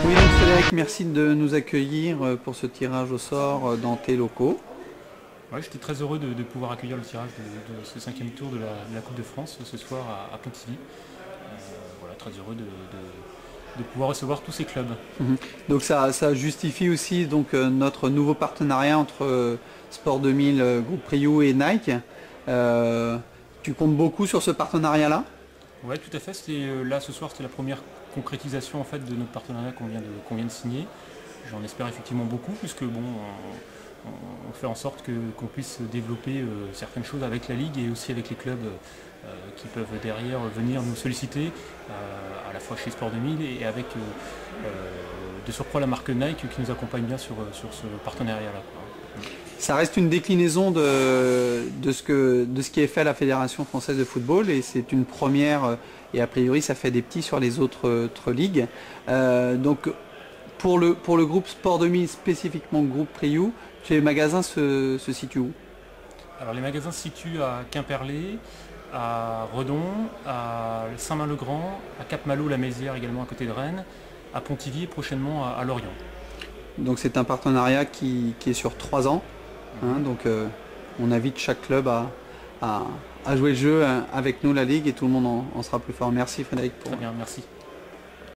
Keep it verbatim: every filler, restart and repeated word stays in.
Oui, donc Frédéric, merci de nous accueillir pour ce tirage au sort dans tes locaux. Ouais, j'étais très heureux de, de pouvoir accueillir le tirage de, de ce cinquième tour de la, de la Coupe de France ce soir à, à Pontivy. Euh, voilà, très heureux de, de, de pouvoir recevoir tous ces clubs. Mhm. Donc ça, ça justifie aussi donc, euh, notre nouveau partenariat entre euh, Sport deux mille, euh, Groupe Priou et Nike. Euh, tu comptes beaucoup sur ce partenariat-là? Ouais, tout à fait. Euh, là, ce soir, c'était la première concrétisation en fait, de notre partenariat qu'on vient, qu'on vient de signer. J'en espère effectivement beaucoup, puisque bon, on, on fait en sorte que, qu'on puisse développer euh, certaines choses avec la Ligue et aussi avec les clubs euh, qui peuvent derrière venir nous solliciter, euh, à la fois chez Sport deux mille et avec euh, euh, de surcroît la marque Nike qui nous accompagne bien sur, sur ce partenariat-là. Ça reste une déclinaison de, de, ce que, de ce qui est fait à la Fédération française de football et c'est une première et a priori ça fait des petits sur les autres, autres ligues. Euh, donc pour le, pour le groupe Sport deux mille, spécifiquement groupe Priou, les magasins se, se situent où? Alors les magasins se situent à Quimperlé, à Redon, à Saint-Main-le-Grand, à Cap-Malo-la-Mézières également à côté de Rennes, à Pontivy et prochainement à, à Lorient. Donc c'est un partenariat qui, qui est sur trois ans. Hein, donc euh, on invite chaque club à, à, à jouer le jeu avec nous, la Ligue, et tout le monde en, en sera plus fort. Merci Frédéric. Pour... Très bien, merci.